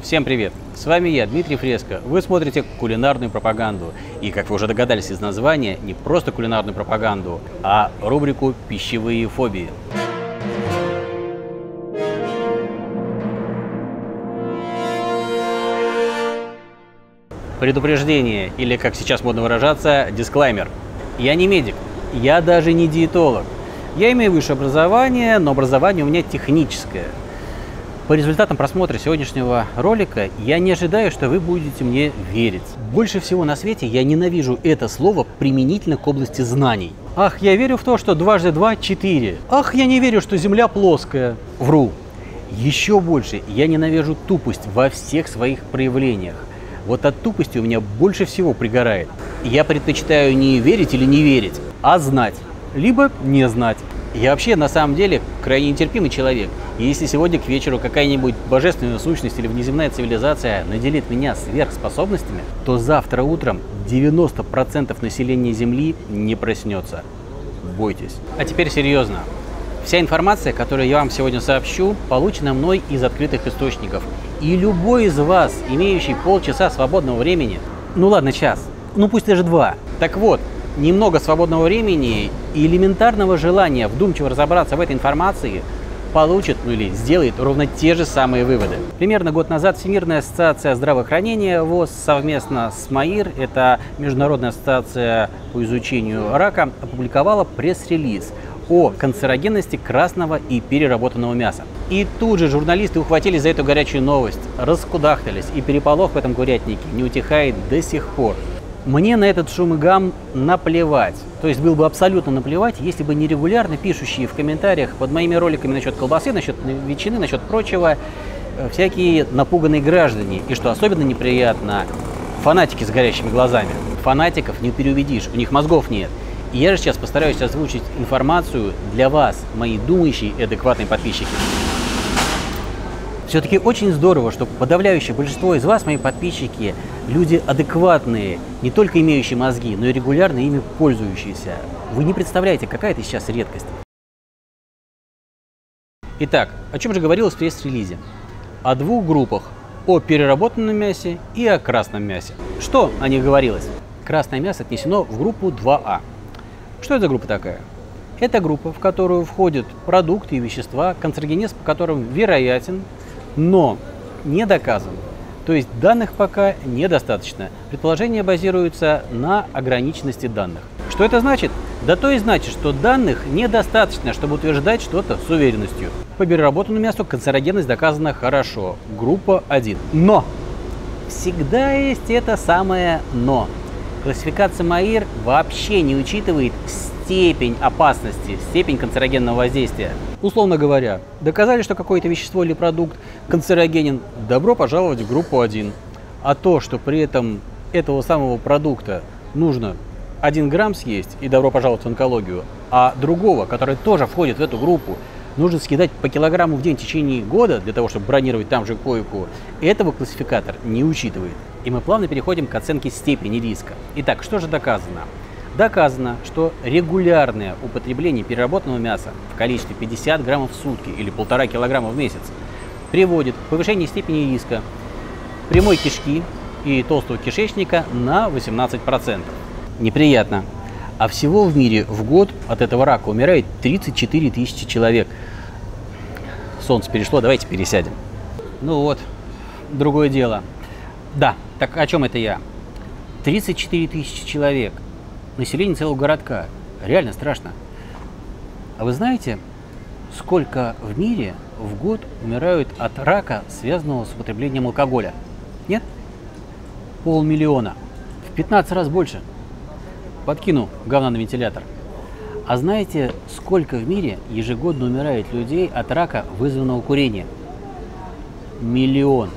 Всем привет! С вами я, Дмитрий Фреско. Вы смотрите кулинарную пропаганду. И, как вы уже догадались из названия, не просто кулинарную пропаганду, а рубрику «Пищевые фобии». Предупреждение, или, как сейчас модно выражаться, дисклаймер. Я не медик, я даже не диетолог. Я имею высшее образование, но образование у меня техническое. По результатам просмотра сегодняшнего ролика я не ожидаю, что вы будете мне верить. Больше всего на свете я ненавижу это слово применительно к области знаний. Ах, я верю в то, что 2 × 2 – 4. Ах, я не верю, что Земля плоская. Вру. Еще больше я ненавижу тупость во всех своих проявлениях. Вот от тупости у меня больше всего пригорает. Я предпочитаю не верить или не верить, а знать, либо не знать. Я вообще на самом деле крайне нетерпимый человек. И если сегодня к вечеру какая-нибудь божественная сущность или внеземная цивилизация наделит меня сверхспособностями, то завтра утром 90% населения Земли не проснется. Бойтесь. А теперь серьезно. Вся информация, которую я вам сегодня сообщу, получена мной из открытых источников. И любой из вас, имеющий полчаса свободного времени, ну ладно, час, ну пусть даже 2. Так вот, немного свободного времени и элементарного желания вдумчиво разобраться в этой информации получит, ну или сделает ровно те же самые выводы. Примерно год назад Всемирная ассоциация здравоохранения ВОЗ совместно с МАИР, это Международная ассоциация по изучению рака, опубликовала пресс-релиз о канцерогенности красного и переработанного мяса. И тут же журналисты ухватились за эту горячую новость, раскудахтались, и переполох в этом курятнике не утихает до сих пор. Мне на этот шум и гам наплевать. То есть было бы абсолютно наплевать, если бы не регулярно пишущие в комментариях под моими роликами насчет колбасы, насчет ветчины, насчет прочего, всякие напуганные граждане. И что особенно неприятно, фанатики с горящими глазами. Фанатиков не переубедишь, у них мозгов нет. И я же сейчас постараюсь озвучить информацию для вас, мои думающие и адекватные подписчики. Все-таки очень здорово, что подавляющее большинство из вас, мои подписчики, люди адекватные, не только имеющие мозги, но и регулярно ими пользующиеся. Вы не представляете, какая это сейчас редкость. Итак, о чем же говорилось в пресс-релизе? О двух группах. О переработанном мясе и о красном мясе. Что о них говорилось? Красное мясо отнесено в группу 2А. Что это за группа такая? Это группа, в которую входят продукты и вещества, канцерогенез по которым вероятен, но не доказан. То есть данных пока недостаточно. Предположения базируются на ограниченности данных. Что это значит? Да то и значит, что данных недостаточно, чтобы утверждать что-то с уверенностью. По переработанному мясу канцерогенность доказана хорошо. Группа 1. Но! Всегда есть это самое «но». Классификация МАИР вообще не учитывает степень опасности, степень канцерогенного воздействия. Условно говоря, доказали, что какое-то вещество или продукт канцерогенен, добро пожаловать в группу 1. А то, что при этом этого самого продукта нужно 1 грамм съесть, и добро пожаловать в онкологию, а другого, который тоже входит в эту группу, нужно съедать по килограмму в день в течение года для того, чтобы бронировать там же койку, этого классификатор не учитывает. И мы плавно переходим к оценке степени риска. Итак, что же доказано? Доказано, что регулярное употребление переработанного мяса в количестве 50 граммов в сутки или 1,5 килограмма в месяц приводит к повышению степени риска прямой кишки и толстого кишечника на 18%. Неприятно. А всего в мире в год от этого рака умирает 34 тысячи человек. Солнце перешло, давайте пересядем. Ну вот, другое дело. Да, так о чем это я? 34 тысячи человек. Население целого городка. Реально страшно. А вы знаете, сколько в мире в год умирают от рака, связанного с употреблением алкоголя? Нет? 500 000. В 15 раз больше. Подкину говна на вентилятор. А знаете, сколько в мире ежегодно умирает людей от рака, вызванного курением? 1 миллион.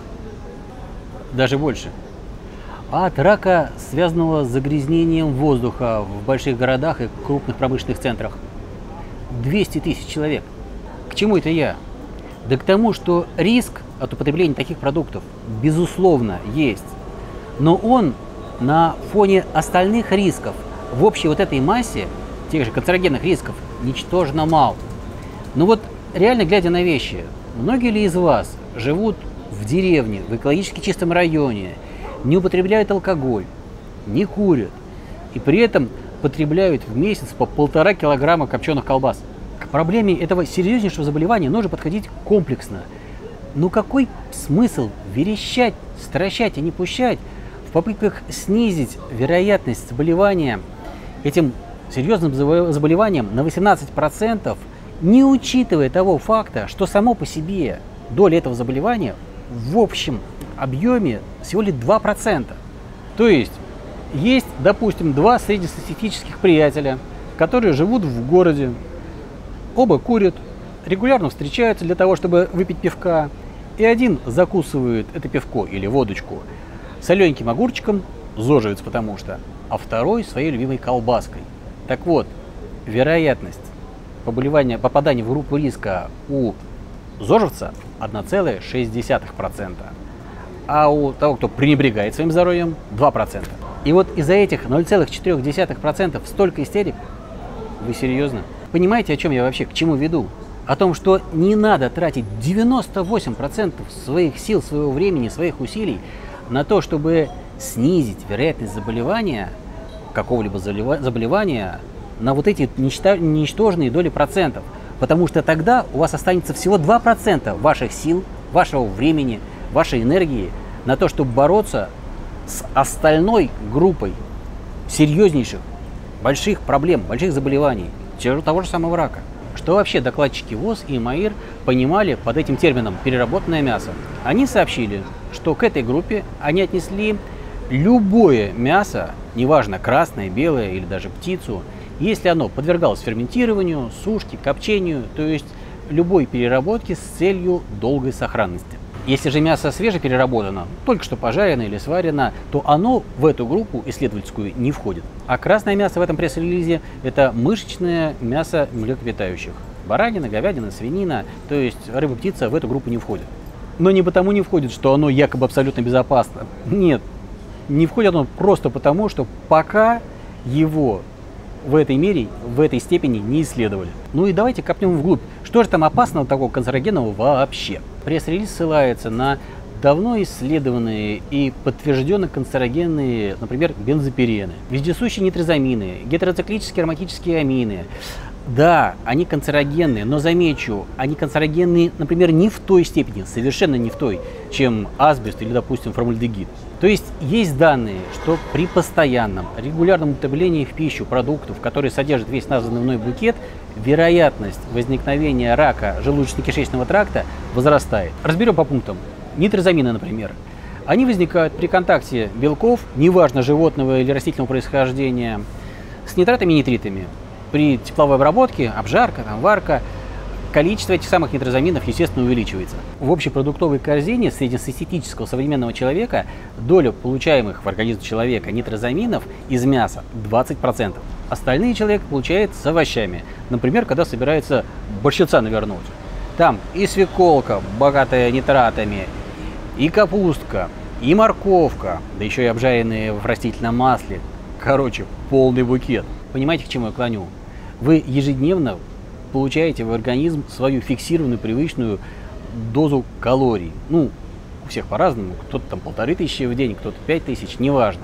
Даже больше. А от рака, связанного с загрязнением воздуха в больших городах и крупных промышленных центрах? 200 тысяч человек. К чему это я? Да к тому, что риск от употребления таких продуктов, безусловно, есть. Но он на фоне остальных рисков в общей вот этой массе, тех же канцерогенных рисков, ничтожно мал. Но вот реально глядя на вещи, многие ли из вас живут в деревне, в экологически чистом районе, не употребляют алкоголь, не курят, и при этом потребляют в месяц по 1,5 килограмма копченых колбас. К проблеме этого серьезнейшего заболевания нужно подходить комплексно. Ну какой смысл верещать, стращать и не пущать в попытках снизить вероятность заболевания этим серьезным заболеванием на 18%, не учитывая того факта, что само по себе доля этого заболевания в общем объеме всего лишь 2%. То есть, допустим, два среднестатистических приятеля, которые живут в городе, оба курят, регулярно встречаются для того, чтобы выпить пивка, и один закусывает это пивко или водочку солененьким огурчиком, зоживец потому что, а второй своей любимой колбаской. Так вот, вероятность попадания в группу риска у зожевца 1,6%, а у того, кто пренебрегает своим здоровьем, 2%. И вот из-за этих 0,4% столько истерик? Вы серьезно? Понимаете, о чем я вообще, к чему веду? О том, что не надо тратить 98% своих сил, своего времени, своих усилий на то, чтобы снизить вероятность заболевания, какого-либо заболевания, на вот эти ничтожные доли процентов. Потому что тогда у вас останется всего 2% ваших сил, вашего времени, вашей энергии на то, чтобы бороться с остальной группой серьезнейших, больших проблем, больших заболеваний, того же самого рака. Что вообще докладчики ВОЗ и МАИР понимали под этим термином «переработанное мясо»? Они сообщили, что к этой группе они отнесли любое мясо, неважно красное, белое или даже птицу, если оно подвергалось ферментированию, сушке, копчению, то есть любой переработке с целью долгой сохранности. Если же мясо свежепереработано, только что пожарено или сварено, то оно в эту группу исследовательскую не входит. А красное мясо в этом пресс-релизе – это мышечное мясо млекопитающих. Баранина, говядина, свинина, то есть рыба, птица в эту группу не входит. Но не потому не входит, что оно якобы абсолютно безопасно. Нет, не входит оно просто потому, что пока его в этой мере, в этой степени не исследовали. Ну и давайте копнем вглубь. Что же там опасного такого канцерогенного вообще? Пресс-релиз ссылается на давно исследованные и подтвержденно канцерогенные, например, бензопирены, вездесущие нитрозамины, гетероциклические ароматические амины. Да, они канцерогенные, но замечу, они канцерогенные, например, не в той степени, совершенно не в той, чем асбест или, допустим, формальдегид. То есть данные, что при постоянном, регулярном употреблении в пищу продуктов, которые содержат весь названный мной букет, вероятность возникновения рака желудочно-кишечного тракта возрастает. Разберем по пунктам. Нитрозамины, например. Они возникают при контакте белков, неважно животного или растительного происхождения, с нитратами и нитритами. При тепловой обработке, обжарка, варка, количество этих самых нитрозаминов, естественно, увеличивается. В общей продуктовой корзине среднестатистического современного человека доля получаемых в организм человека нитрозаминов из мяса 20%. Остальные человек получает с овощами. Например, когда собирается борщица навернуть. Там и свеколка, богатая нитратами, и капустка, и морковка, да еще и обжаренные в растительном масле. Короче, полный букет. Понимаете, к чему я клоню? Вы ежедневно получаете в организм свою фиксированную, привычную дозу калорий. Ну, у всех по-разному. Кто-то там 1500 в день, кто-то 5000, неважно.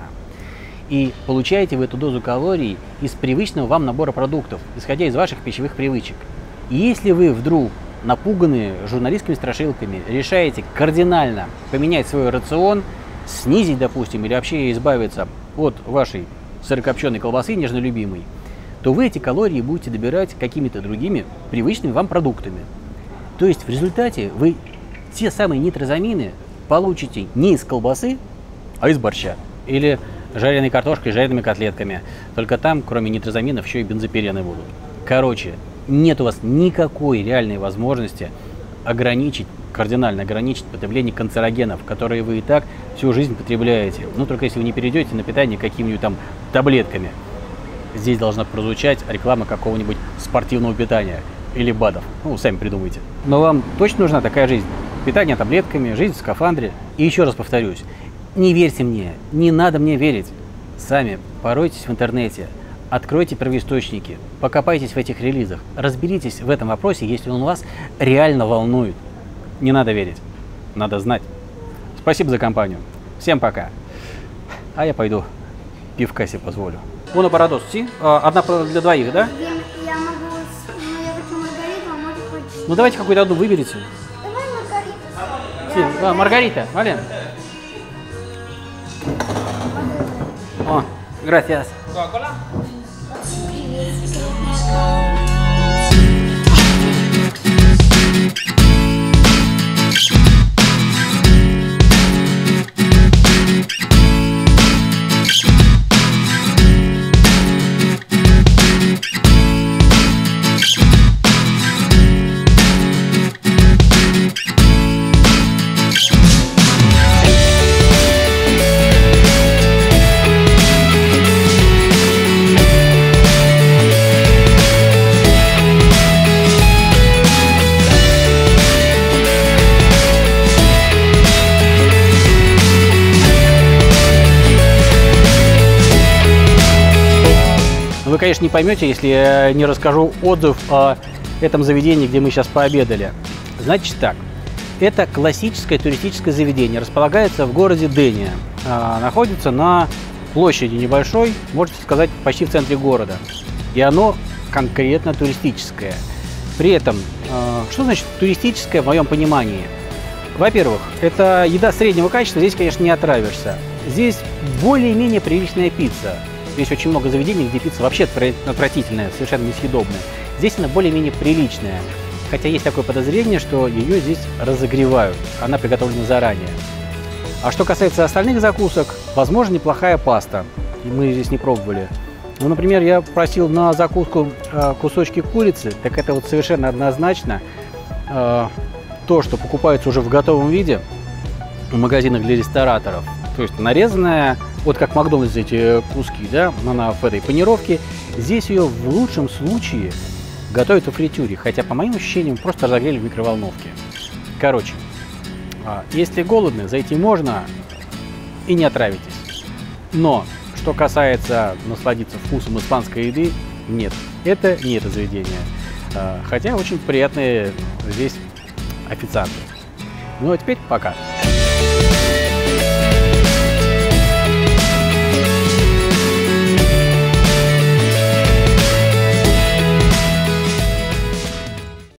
И получаете вы эту дозу калорий из привычного вам набора продуктов, исходя из ваших пищевых привычек. И если вы вдруг, напуганные журналистскими страшилками, решаете кардинально поменять свой рацион, снизить, допустим, или вообще избавиться от вашей сырокопченой колбасы, нежно любимой, то вы эти калории будете добирать какими-то другими привычными вам продуктами. То есть в результате вы те самые нитрозамины получите не из колбасы, а из борща. Или жареной картошкой, жареными котлетками. Только там, кроме нитрозаминов, еще и бензопирены будут. Короче, нет у вас никакой реальной возможности кардинально ограничить потребление канцерогенов, которые вы и так всю жизнь потребляете. Ну, только если вы не перейдете на питание какими-нибудь там таблетками. Здесь должна прозвучать реклама какого-нибудь спортивного питания или БАДов. Ну, сами придумайте. Но вам точно нужна такая жизнь? Питание таблетками, жизнь в скафандре. И еще раз повторюсь, не верьте мне, не надо мне верить. Сами поройтесь в интернете, откройте первоисточники, покопайтесь в этих релизах, разберитесь в этом вопросе, если он вас реально волнует. Не надо верить, надо знать. Спасибо за компанию. Всем пока. А я пойду пивка себе позволю. Uno para dos, ¿sí? Одна для двоих, да? Я могу, я хочу маргариту, а может быть... Ну давайте какую-то одну выберите. Давай маргариту. Sí, Margarita, ¿vale? Oh, gracias. ¿Coca-Cola? Вы, конечно, не поймете, если я не расскажу отзыв о этом заведении, где мы сейчас пообедали. Значит так, это классическое туристическое заведение, располагается в городе Дения, находится на площади небольшой, можете сказать, почти в центре города. И оно конкретно туристическое. При этом, что значит туристическое в моем понимании? Во-первых, это еда среднего качества, здесь, конечно, не отравишься. Здесь более-менее приличная пицца. Здесь очень много заведений, где пицца вообще отвратительная, совершенно несъедобная. Здесь она более-менее приличная. Хотя есть такое подозрение, что ее здесь разогревают. Она приготовлена заранее. А что касается остальных закусок, возможно, неплохая паста. Мы здесь не пробовали. Ну, например, я просил на закуску кусочки курицы. Так это вот совершенно однозначно то, что покупается уже в готовом виде в магазинах для рестораторов. То есть нарезанная, вот как в Макдональдсе эти куски, да, она в этой панировке. Здесь ее в лучшем случае готовят в фритюре, хотя, по моим ощущениям, просто разогрели в микроволновке. Короче, если голодны, зайти можно и не отравитесь. Но, что касается насладиться вкусом испанской еды, нет, это не это заведение. Хотя очень приятные здесь официанты. Ну а теперь пока.